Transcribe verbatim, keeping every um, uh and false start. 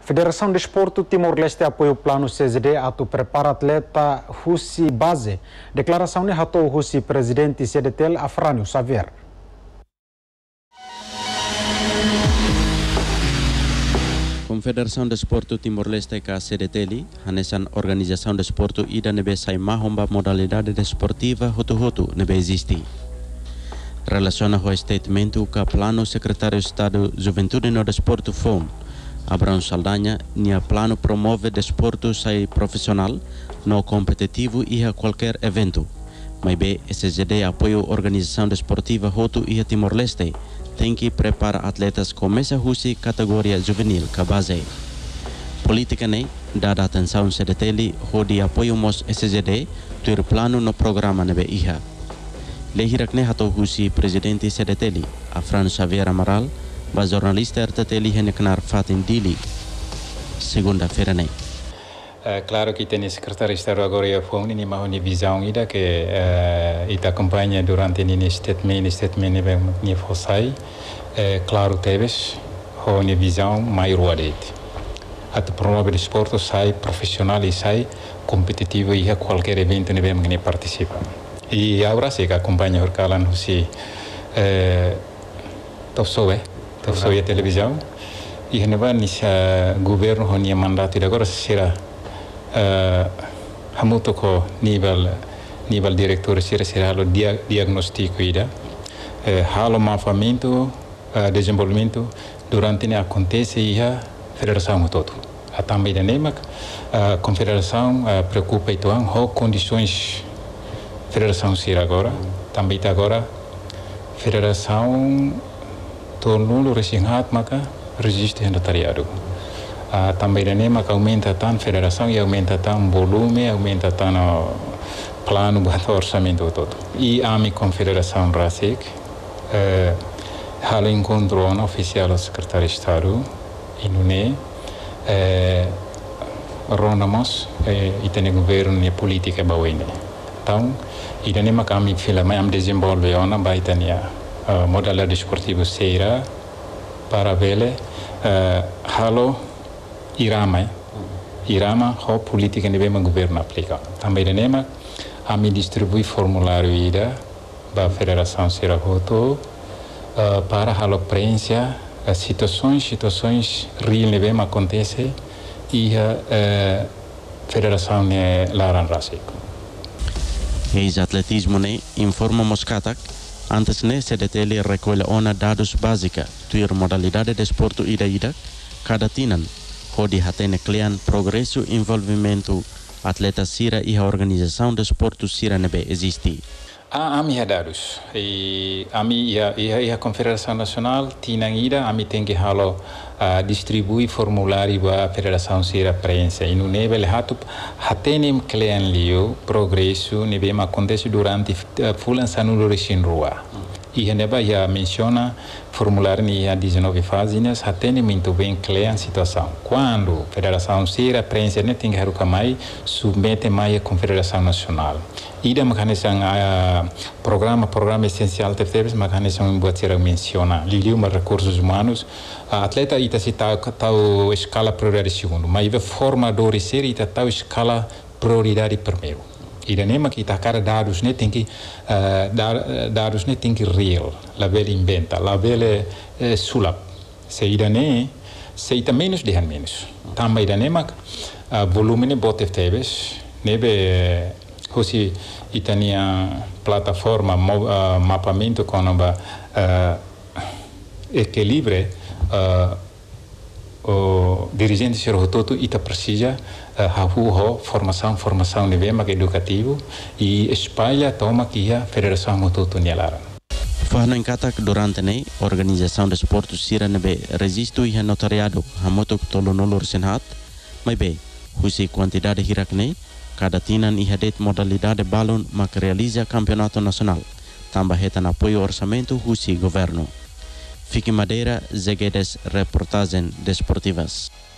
Federação de Desporto Timor-Leste apoia o plano C Z D atu prepara atleta Hussi Base. Declaração ne hatou Hussi presidente C D T L Afrânio Xavier. Confederação de Desporto Timor-Leste ka C D T L, hanesan Organização de Desporto ida nebe sai mahomba modalidade desportiva hotu-hotu nebe existi. Relaciona ho statemento ka plano Secretário de Estado Juventude no Desporto F O M, Abraão Saldanha, nia plano promove desporto sai profissional, no competitivo e a qualquer evento. Mas bem, C Z D apoio organização desportiva hotu e Timor-Leste, tem que preparar atletas começa a categoria juvenil ka base. Política ne, dada atenção C D T L, ho de apoio mos C Z D, ter plano no programa nebe iha. Lehirak ne hato husi presidente C D T L, Afrânio Xavier Amaral, ba jornalista R T T L heneknar Fatin Dili, segunda-feira ne. Uh, claro que tem secretário de Estado agora e foi uma uma visão ida que uh, ita acompanha durante nini statement statement nebe ni fosai uh, claro teves ho uma visão maior adete at promove desporto sai profissional e sai competitivo e a qualquer evento nebe mani participa e agora se que acompanha o calan husi uh, topsoe topsoe a televisão e neba nisa governo ho ni mandato agora será Uh, hamuto ko nível nível diretor será será o dia, diagnóstico ida uh, halo mapeamento uh, desenvolvimento durante ne acontece e a federação todo a também da nemak a confederação uh, preocupa então ho condições federação ser agora também tá agora federação tornou resinhat maka registro notariado. Uh, também da nema que aumenta tanto a federação e aumenta tanto o volume, aumenta tanto o plano, o orçamento todo. E a minha confederação RASIC, uh, ela encontrou um oficial do secretário de Estado, e não é, uh, ronamos, uh, e tem governo e política bawine. Então, e da nema que a minha filha, mas desenvolve uma baitania uh, modalidade esportiva seira para vele, uh, halo Irama, Irama, a política que o governo aplica. Também da NEMA, a me distribui formulário ida da Federação Serahoto uh, para a prensa as situações, situações real que acontecem e a uh, Federação ne Laran Rasik. Ex-atletismo ne informa Moscatak, antes ne C D T L recolhe ona dados básica, tuir modalidade de desporto ida-ida, cada tinan, Hodi hatene klian progresso envolvimento atleta Sira e a organização de esporte Sira nebe existe. A ami dados e ami e a, e a Confederação Nacional tinang ida ami tem que halo uh, distribui formulário ba Federação Sira prensa e no nível hatu hatene klian lio progresso nebe ma acontece durante uh, fulan sanu resin rua. E neba já menciona formulário ni a dezenove páginas, atende muito bem a situação. Quando a Federação Sira prensa ne tem que haruka mai submete mai a Confederação Nacional. Ida mecanismo a programa programa essencial de tevs mecanismo buat sira menciona liliu ma recursos humanos a atleta ita se tá tau escala prioridade segundo, mas ive formadores sira ita tau escala prioridade primeiro. E da nema que cara dados ne tem que uh, dar, dados ne tem que real la vele inventa la vele uh, sulap se ida ne se ita menos de menos também da nema uh, volume ne bote teves nebe hosi itania plataforma mo, uh, mapeamento com uma uh, equilíbrio uh, o dirigente serrototo ita precisa uh, formação formação nível mais educativo e espalha toma que a Federação Mototo nialara. Fahno encatak durante ne organização de esporte Sira nebe resisto e notariado hamotok tolonolor senhat, mas bem, husi quantidade hirak ne cada tinan e hadet modalidade balon mak realiza campeonato nacional, tambah hetan apoio orçamento husi governo. Fique Madeira, Zeguedes Reportagem Desportivas.